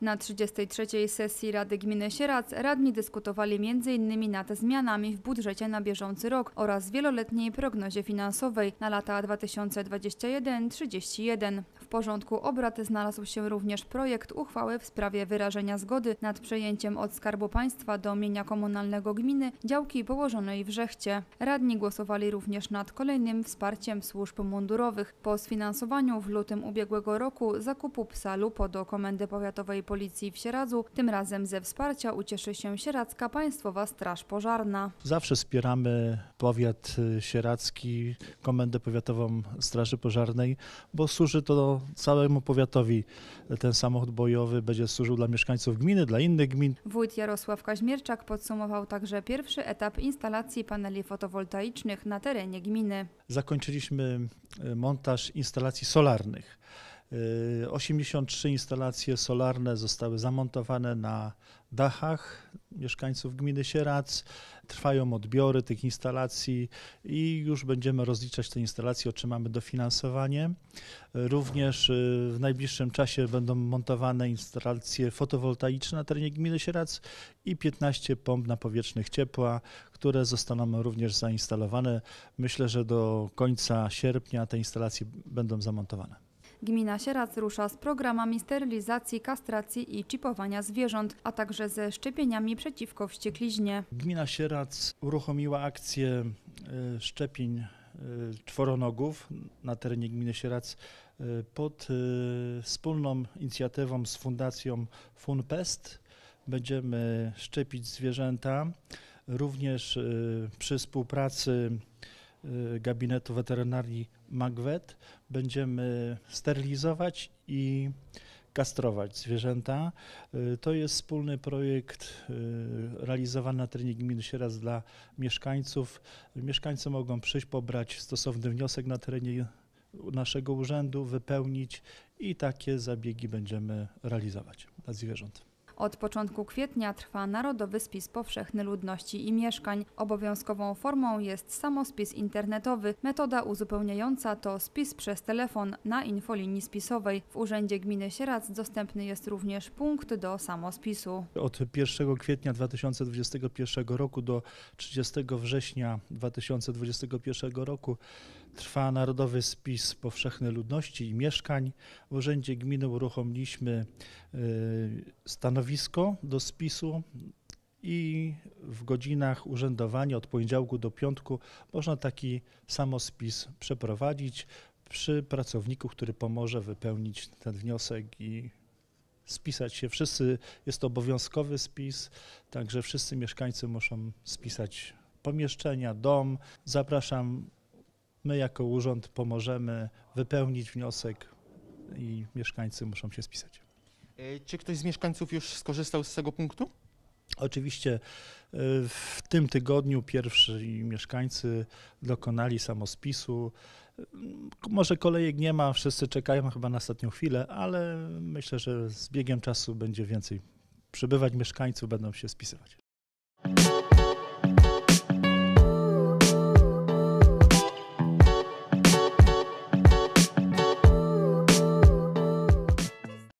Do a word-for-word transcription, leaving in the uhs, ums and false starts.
Na trzydziestej trzeciej sesji Rady Gminy Sieradz radni dyskutowali między innymi nad zmianami w budżecie na bieżący rok oraz wieloletniej prognozie finansowej na lata dwa tysiące dwudziesty pierwszy do trzydziestego pierwszego. W porządku obrad znalazł się również projekt uchwały w sprawie wyrażenia zgody nad przejęciem od Skarbu Państwa do mienia komunalnego gminy działki położonej w Żechcie. Radni głosowali również nad kolejnym wsparciem służb mundurowych po sfinansowaniu w lutym ubiegłego roku zakupu psa Lupo do Komendy Powiatowej Policji w Sieradzu. Tym razem ze wsparcia ucieszy się Sieradzka Państwowa Straż Pożarna. Zawsze wspieramy powiat sieradzki, Komendę Powiatową Straży Pożarnej, bo służy to całemu powiatowi. Ten samochód bojowy będzie służył dla mieszkańców gminy, dla innych gmin. Wójt Jarosław Kaźmierczak podsumował także pierwszy etap instalacji paneli fotowoltaicznych na terenie gminy. Zakończyliśmy montaż instalacji solarnych. osiemdziesiąt trzy instalacje solarne zostały zamontowane na dachach mieszkańców gminy Sieradz. Trwają odbiory tych instalacji i już będziemy rozliczać te instalacje, otrzymamy dofinansowanie. Również w najbliższym czasie będą montowane instalacje fotowoltaiczne na terenie gminy Sieradz i piętnaście pomp napowietrznych ciepła, które zostaną również zainstalowane. Myślę, że do końca sierpnia te instalacje będą zamontowane. Gmina Sieradz rusza z programami sterylizacji, kastracji i czipowania zwierząt, a także ze szczepieniami przeciwko wściekliźnie. Gmina Sieradz uruchomiła akcję szczepień czworonogów na terenie gminy Sieradz pod wspólną inicjatywą z Fundacją Funpest. Będziemy szczepić zwierzęta, również przy współpracy gabinetu weterynarii Magwet będziemy sterylizować i kastrować zwierzęta. To jest wspólny projekt realizowany na terenie gminy Sieradz dla mieszkańców. Mieszkańcy mogą przyjść, pobrać stosowny wniosek na terenie naszego urzędu, wypełnić i takie zabiegi będziemy realizować dla zwierząt. Od początku kwietnia trwa Narodowy Spis Powszechny Ludności i Mieszkań. Obowiązkową formą jest samospis internetowy. Metoda uzupełniająca to spis przez telefon na infolinii spisowej. W Urzędzie Gminy Sieradz dostępny jest również punkt do samospisu. Od pierwszego kwietnia dwa tysiące dwudziestego pierwszego roku do trzydziestego września dwa tysiące dwudziestego pierwszego roku trwa Narodowy Spis Powszechny Ludności i Mieszkań. W Urzędzie Gminy uruchomiliśmy stanowisko do spisu i w godzinach urzędowania od poniedziałku do piątku można taki samospis przeprowadzić przy pracowniku, który pomoże wypełnić ten wniosek i spisać się. Wszyscy, jest to obowiązkowy spis, także wszyscy mieszkańcy muszą spisać pomieszczenia, dom. Zapraszam, my jako urząd pomożemy wypełnić wniosek i mieszkańcy muszą się spisać. Czy ktoś z mieszkańców już skorzystał z tego punktu? Oczywiście w tym tygodniu pierwsi mieszkańcy dokonali samospisu. Może kolejek nie ma, wszyscy czekają chyba na ostatnią chwilę, ale myślę, że z biegiem czasu będzie więcej przybywać mieszkańców, będą się spisywać.